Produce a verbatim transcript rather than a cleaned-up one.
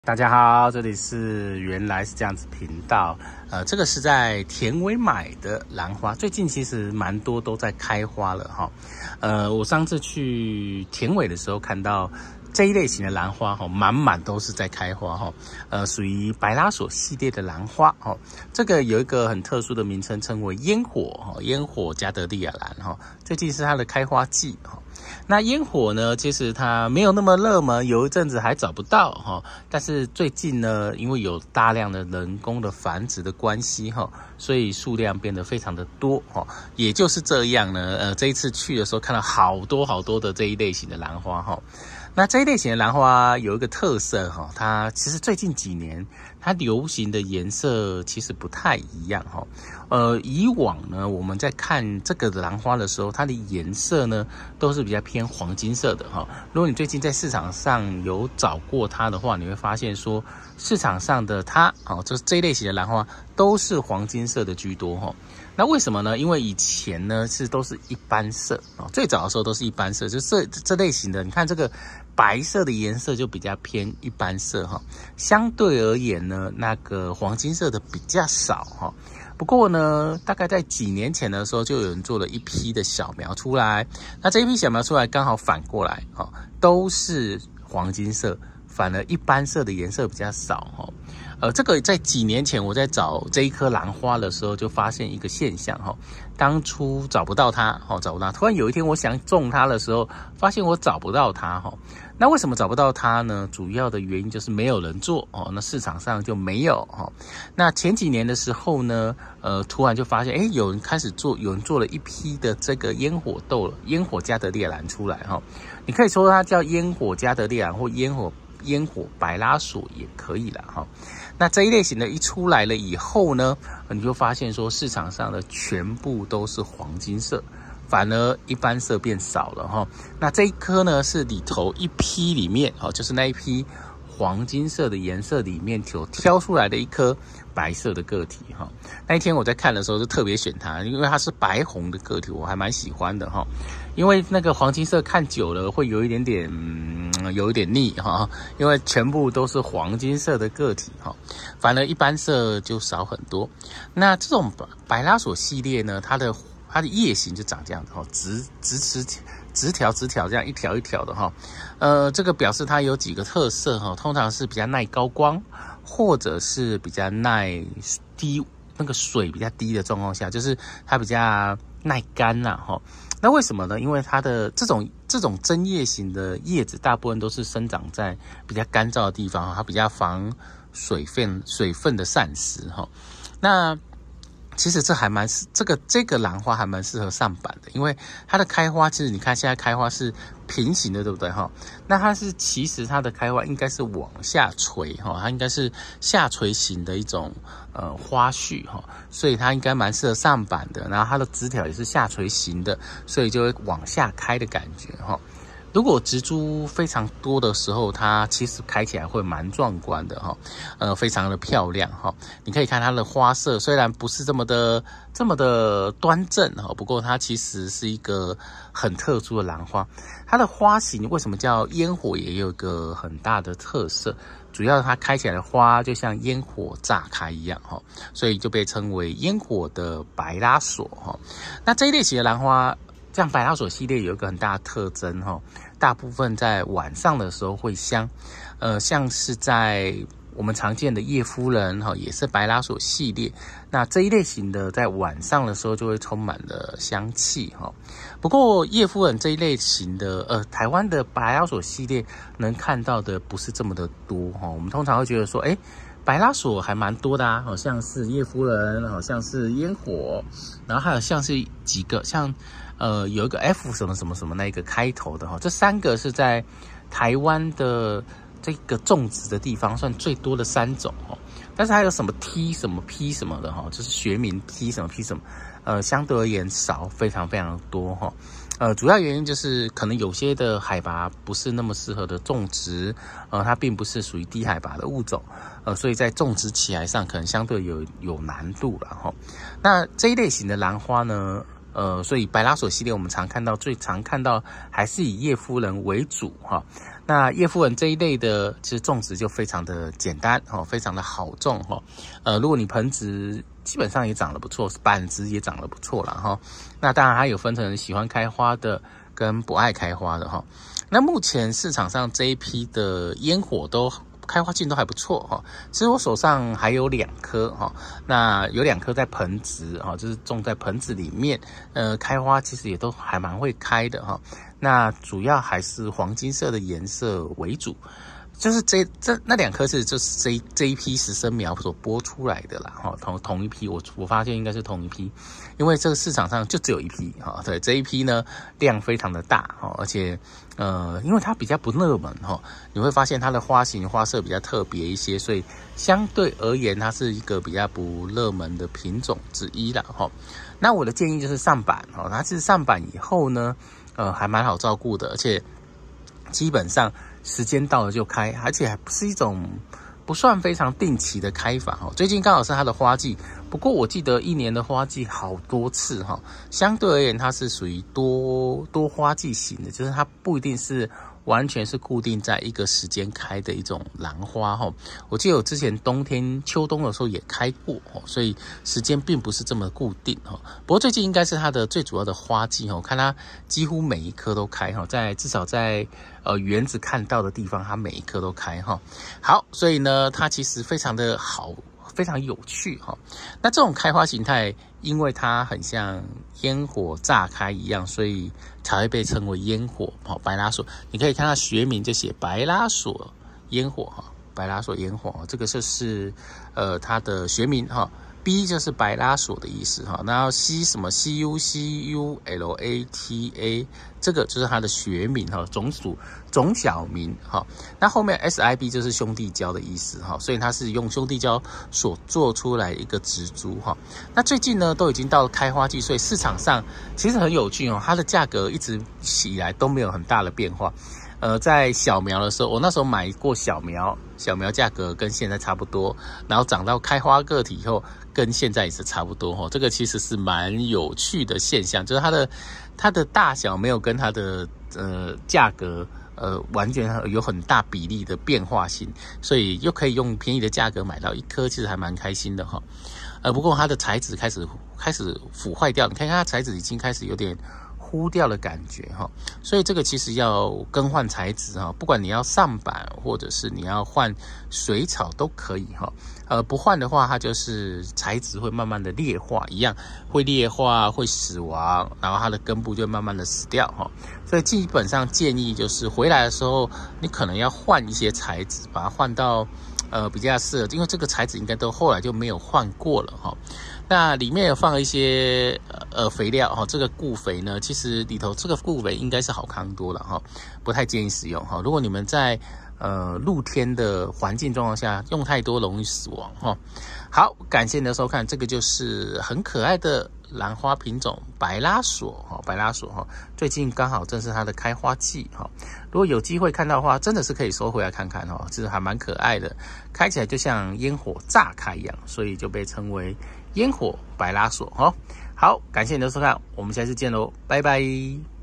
大家好，这里是原来是这样子频道。呃，这个是在田尾买的兰花，最近其实蛮多都在开花了哈。呃，我上次去田尾的时候看到这一类型的兰花哈，满满都是在开花哈。呃，属于白拉索系列的兰花哈。这个有一个很特殊的名称，称为烟火哈，烟火加德利亚兰哈。最近是它的开花季哈。那烟火呢，其实它没有那么热门，有一阵子还找不到哈。但是最近呢，因为有大量的人工的繁殖的关系哈，所以数量变得非常的多哈。也就是这样呢，呃，这一次去的时候看到好多好多的这一类型的兰花哈。那这一类型的兰花有一个特色哈，它其实最近几年它流行的颜色其实不太一样哈。呃，以往呢，我们在看这个兰花的时候，它的颜色呢都是比较偏黄金色的哈。如果你最近在市场上有找过它的话，你会发现说市场上的它哦，就是这一类型的兰花都是黄金色的居多哈。那为什么呢？因为以前呢是都是一般色啊，最早的时候都是一般色，就这这类型的，你看这个白色的颜色就比较偏一般色哈，相对而言呢，那个黄金色的比较少哈。不过呢，大概在几年前的时候，就有人做了一批的小苗出来，那这一批小苗出来刚好反过来哈，都是黄金色，反而一般色的颜色比较少哈。呃，这个在几年前我在找这一颗兰花的时候，就发现一个现象哈。当初找不到它，哈，找不到。突然有一天我想种它的时候，发现我找不到它哈。那为什么找不到它呢？主要的原因就是没有人做哦，那市场上就没有哈。那前几年的时候呢，呃，突然就发现，哎，有人开始做，有人做了一批的这个烟火豆，烟火加德利亚兰出来哈。你可以说它叫烟火加德利亚兰或烟火。烟火白拉索也可以了哈。那这一类型的一出来了以后呢，你就发现说市场上的全部都是黄金色，反而一般色变少了哈。那这一颗呢是里头一批里面哦，就是那一批黄金色的颜色里面有挑出来的一颗白色的个体哈。那一天我在看的时候就特别选它，因为它是白红的个体，我还蛮喜欢的哈。因为那个黄金色看久了会有一点点，嗯、有一点腻哈，因为全部都是黄金色的个体哈，反而一般色就少很多。那这种白拉索系列呢，它的它的叶形就长这样子哈，直直直直条直条这样一条一条的哈。呃，这个表示它有几个特色哈，通常是比较耐高光，或者是比较耐低那个水比较低的状况下，就是它比较耐干呐哈。那为什么呢？因为它的这种这种针叶型的叶子，大部分都是生长在比较干燥的地方，它比较防水分水分的散失哈。那其实这还蛮这个这个兰花还蛮适合上板的，因为它的开花其实你看现在开花是平行的，对不对哈？那它是其实它的开花应该是往下垂哈，它应该是下垂型的一种呃花序哈，所以它应该蛮适合上板的。然后它的枝条也是下垂型的，所以就会往下开的感觉哈。如果植株非常多的时候，它其实开起来会蛮壮观的哈，呃，非常的漂亮哈。你可以看它的花色，虽然不是这么的这么的端正哈，不过它其实是一个很特殊的兰花。它的花型为什么叫烟火，也有一个很大的特色，主要它开起来的花就像烟火炸开一样哈，所以就被称为烟火的白拉索哈。那这一类型的兰花。像白拉索系列有一个很大的特征哈，大部分在晚上的时候会香，呃，像是在我们常见的叶夫人哈，也是白拉索系列。那这一类型的在晚上的时候就会充满了香气哈。不过叶夫人这一类型的，呃，台湾的白拉索系列能看到的不是这么的多哈。我们通常会觉得说，哎。白拉索还蛮多的啊，好像是叶夫人，好像是烟火，然后还有像是几个像呃有一个 F 什么什么什么那一个开头的哈，这三个是在台湾的这个种植的地方算最多的三种哈，但是还有什么 T 什么 P 什么的哈，就是学名 P 什么 P 什么，呃相对而言少，非常非常多哈。呃，主要原因就是可能有些的海拔不是那么适合的种植，呃，它并不是属于低海拔的物种，呃，所以在种植起来上可能相对有有难度了哈。那这一类型的兰花呢，呃，所以白拉索系列我们常看到，最常看到还是以叶夫人为主哈。 那叶夫人这一类的，其实种植就非常的简单哦，非常的好种哈。呃，如果你盆植基本上也长得不错，板植也长得不错啦哈。那当然还有分成喜欢开花的跟不爱开花的哈。那目前市场上这一批的烟火都开花劲都还不错哈。其实我手上还有两颗哈，那有两颗在盆植哈，就是种在盆子里面，呃，开花其实也都还蛮会开的哈。那主要还是黄金色的颜色为主。就是这这那两颗是就是这这一批实生苗所播出来的啦，哈，同同一批，我我发现应该是同一批，因为这个市场上就只有一批哈，对，这一批呢量非常的大哈，而且呃，因为它比较不热门哈，你会发现它的花型花色比较特别一些，所以相对而言它是一个比较不热门的品种之一啦哈。那我的建议就是上板哈，它其实上板以后呢，呃，还蛮好照顾的，而且基本上时间到了就开，而且还不是一种不算非常定期的开法哈。最近刚好是它的花季，不过我记得一年的花季好多次哈。相对而言，它是属于多多花季型的，就是它不一定是完全是固定在一个时间开的一种兰花哈。我记得我之前冬天、秋冬的时候也开过哈，所以时间并不是这么固定哈。不过最近应该是它的最主要的花季哈，我看它几乎每一棵都开哈，在至少在呃园子看到的地方，它每一棵都开哈。好，所以呢，它其实非常的好。非常有趣哈，那这种开花形态，因为它很像烟火炸开一样，所以才会被称为烟火哈。白拉索，你可以看它学名就写白拉索烟火哈，白拉索烟火，这个就是呃它的学名哈。B 就是白拉索的意思哈，然后 C 什么 C U C U L A T A 这个就是它的学名哈，种属种小名哈。那后面 S I B 就是兄弟蕉的意思哈，所以它是用兄弟蕉所做出来一个植株哈。那最近呢都已经到了开花季，所以市场上其实很有趣哦，它的价格一直以来都没有很大的变化。呃，在小苗的时候，我那时候买过小苗，小苗价格跟现在差不多，然后长到开花个体以后，跟现在也是差不多哈。这个其实是蛮有趣的现象，就是它的它的大小没有跟它的呃价格呃完全有很大比例的变化性，所以又可以用便宜的价格买到一颗，其实还蛮开心的哈。呃，不过它的材质开始开始腐坏掉，你看看它材质已经开始有点糊掉的感觉哈，所以这个其实要更换材质哈，不管你要上板或者是你要换水草都可以哈。呃，不换的话，它就是材质会慢慢的劣化，一样会劣化会死亡，然后它的根部就慢慢的死掉哈。所以基本上建议就是回来的时候，你可能要换一些材质，把它换到呃比较适合，因为这个材质应该都后来就没有换过了哈。那里面有放一些呃肥料哈，这个固肥呢，其实里头这个固肥应该是好康多了哈，不太建议使用哈。如果你们在呃露天的环境状况下用太多，容易死亡哈。好，感谢你的收看，这个就是很可爱的兰花品种白拉索哈，白拉索哈，最近刚好正是它的开花季哈。如果有机会看到的话，真的是可以收回来看看哈，这还蛮可爱的，开起来就像烟火炸开一样，所以就被称为烟火白拉索哈。好，感谢你的收看，我们下次见喽，拜拜。